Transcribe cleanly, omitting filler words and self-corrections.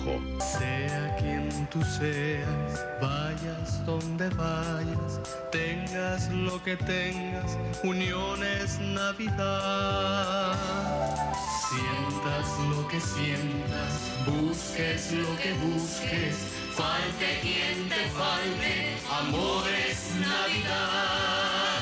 Rojo. Sea quien tú seas, vayas donde vayas, tengas lo que tengas, unión es Navidad. Sientas lo que sientas, busques lo que busques, falte quien te falte, amor es Navidad.